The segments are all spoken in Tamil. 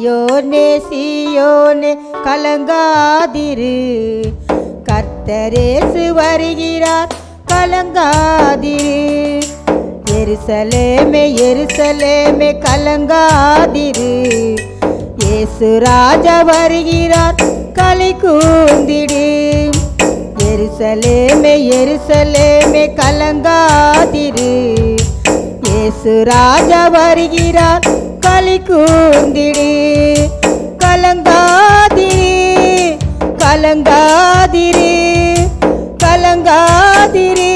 சீயோனே கலங்காதிரு, கர்த்தரேசு வருகிறார் கலங்காதிரு. எருசலேமே கலங்காதிரு, இயேசு ராஜா வருகிறார் களி கூர்ந்திடு. எருசலேமே கலங்காதிரு, இயேசு ராஜா வருகிறார் களி கூர்ந்திடு. கலங்காதிரு கலங்காதிரு கலங்காதிரு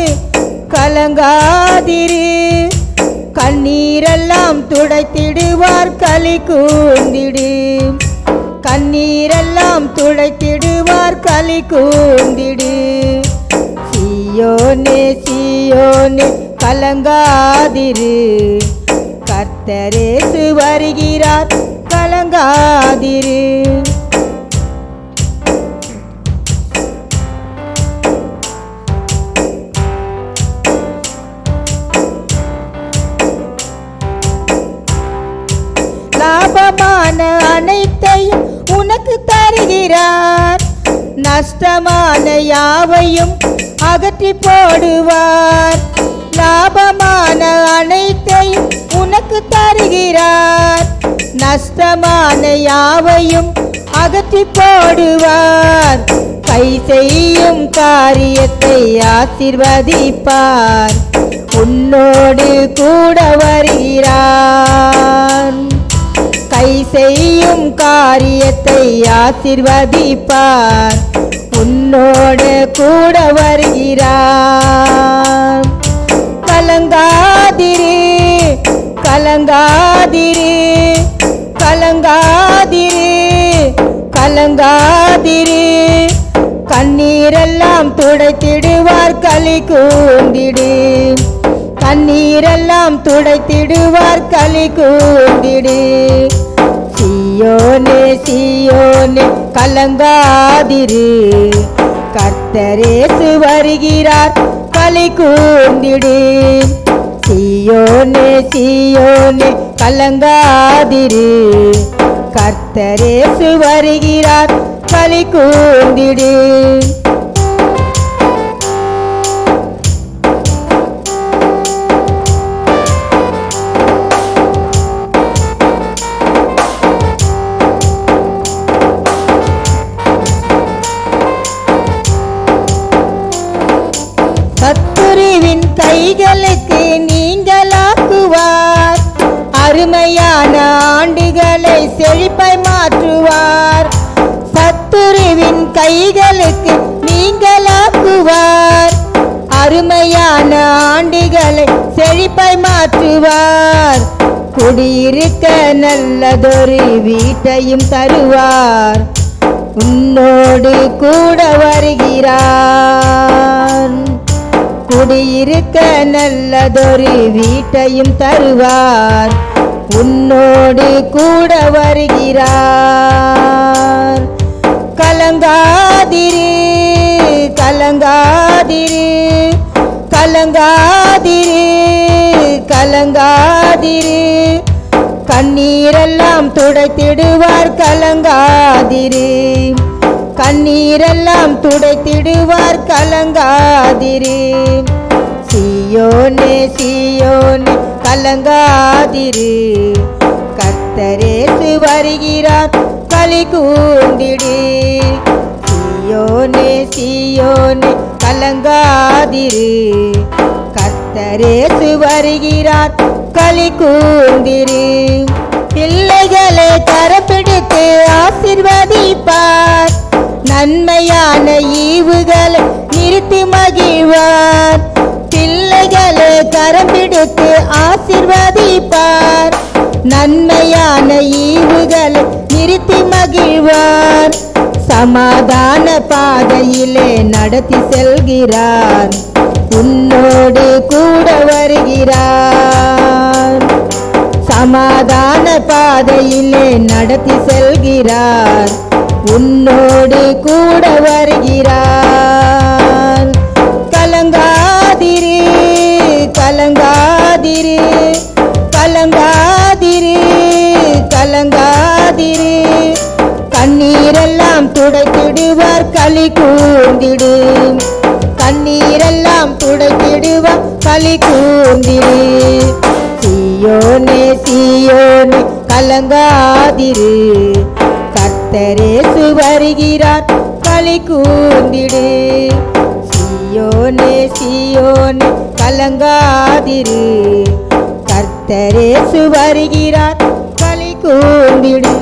கலங்காதிரு, கண்ணீரெல்லாம் துடைத்திடுவார் களி கூர்ந்திடு. கண்ணீரெல்லாம் துடைத்திடுவார் களி கூர்ந்திடு. சீயோனே கலங்காதிரு, கர்த்தரேசு வருகிறார் கலங்காதிரு. லாபமான அனைத்தையும் உனக்கு தருகிறார், நஷ்டமான யாவையும் அகற்றி போடுவார். லாபமான அனைத்தையும் உனக்கு தருகிறார், நஷ்டமான யாவையும் அகற்றி போடுவார். கை செய்யும் காரியத்தை ஆசீர்வதிப்பார், உன்னோடு கூட வருகிறார். கை செய்யும் காரியத்தை ஆசீர்வதிப்பார், உன்னோடு கூட வருகிறார். கலங்காதிரு கலங்காதிரு கலங்காதிரு கலங்காதிரு, கண்ணீரெல்லாம் துடைத்திடுவார் களி கூர்ந்திடு. கண்ணீரெல்லாம் துடைத்திடுவார் களி கூர்ந்திடு. சீயோனே கலங்காதிரு, கர்த்தரேசு வருகிறார் களி கூர்ந்திடு. சீயோனே கலங்காதிரு, கர்த்தரேசு வருகிறார் களி கூர்ந்திடு. சத்துருவின் கைகளுக்கு நீங்களாக்குவார், அருமையான ஆண்டுகளை செழிப்பாய் மாற்றுவார். சத்துருவின் கைகளுக்கு நீங்களாக்குவார், அருமையான ஆண்டுகளை செழிப்பாய் மாற்றுவார். குடியிருக்க நல்லதொரு வீட்டையும் தருவார், உன்னோடு கூட வருகிறார். குடியிருக்க நல்லதொரு வீட்டையும் தருவார், உன்னோடு கூட வருகிறார். கலங்காதிரு கலங்காதிரு கலங்காதிரு கலங்காதிரு, கண்ணீரெல்லாம் துடைத்திடுவார் கலங்காதிரு. கண்ணீரெல்லாம் துடைத்திடுவார் கலங்காதிரு. சீயோனே கலங்காதிரு, கர்த்தரேசு வருகிறார் களி கூர்ந்திடு. சீயோனே கலங்காதிரு, கர்த்தரேசு வருகிறார் களி கூர்ந்திரு. பிள்ளைகளை கரப்பிடித்து ஆசீர்வதிப்பார், நன்மையான ஈவுகளை நிறுத்தி மகிழ்வார். பிள்ளைகளை கரம்பிடித்து ஆசீர்வதிப்பார், நன்மையான ஈவுகளை நிறுத்தி மகிழ்வார். சமாதான பாதையிலே நடத்தி செல்கிறார், உன்னோடு கூட வருகிறார். சமாதான பாதையிலே நடத்தி செல்கிறார், உன்னோடு கூட வருகிறார். கலங்காதிரு கலங்காதிரு கலங்காதிரு கலங்காதிரு களி கூர்ந்திடு. கண்ணீரெல்லாம் துடைத்திடுவா களி கூர்ந்திடு. சீயோனே சீயோனே கலங்காதிரு, கர்த்தரேசு வருகிறார் களி கூர்ந்திடு. சீயோனே சீயோனே கலங்காதிரு, கர்த்தரேசு வருகிறார் களி கூர்ந்திடு.